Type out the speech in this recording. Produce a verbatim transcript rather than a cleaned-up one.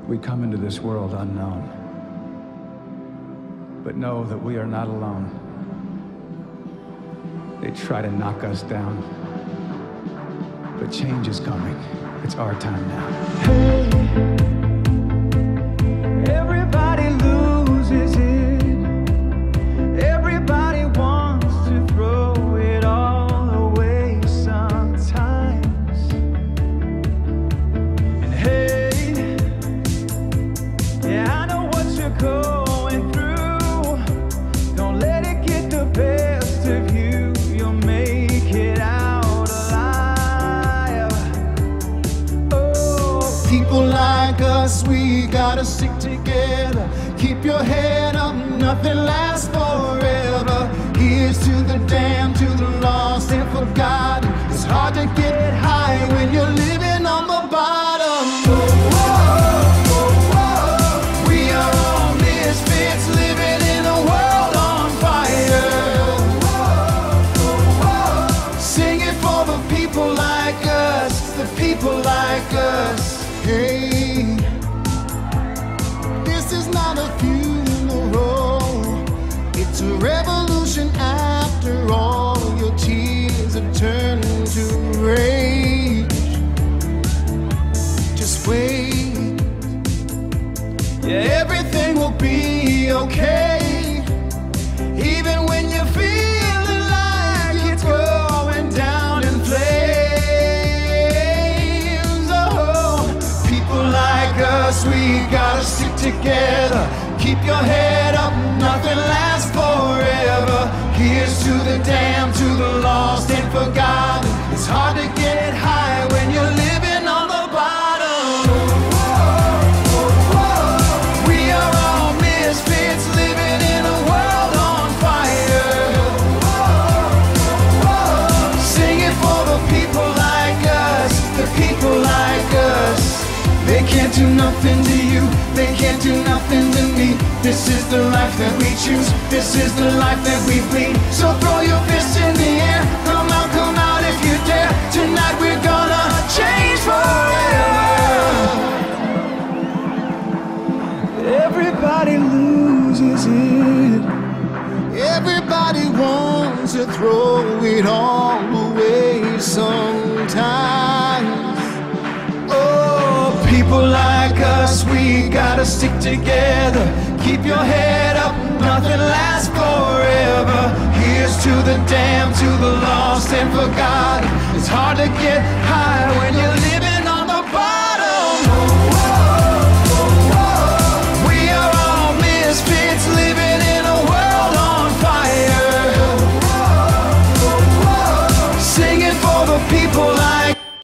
We come into this world unknown, but know that we are not alone. They try to knock us down, but change is coming. It's our time now. Hey, everybody loses it. Everybody wants to throw it all away sometimes. And hey, yeah, I know what you're going through. Don't let it get the best of you. You'll make it out alive. Oh, people like us, we gotta stick together. Keep your head up, nothing lasts forever. Here's to the damned, to the lost and forgotten. It's hard to get high when you're living on the bottom. Oh, oh, oh, oh. We are all misfits living in a world on fire. Oh, oh, oh. Sing it for the people like us, the people like us. Hey, this is not a funeral, it's a revolution after all. Your tears have turned to rage. Just wait, yeah, everything will be okay. Even when you're feeling like it's going down in flames. Oh, people like us, we gotta stick together. Keep your head up, nothing lasts forever. Here's to the damned, to the lost and forgotten. It's hard to get high when you're living on the bottom. We are all misfits living in a world on fire. Sing it for the people like us, the people like us. They can't do nothing to you, they can't do nothing to me. This is the life that we choose, this is the life that we bleed. So throw your fists in the air, come out, come out if you dare. Tonight we're gonna change forever. everybody loses it. Everybody wants to throw it all away sometimes. Oh, people like us, we gotta stick together. Keep your head up, nothing lasts forever. Here's to the damned, to the lost and forgotten. It's hard to get high when you're living on the bottom. We are all misfits living in a world on fire. Singing for the people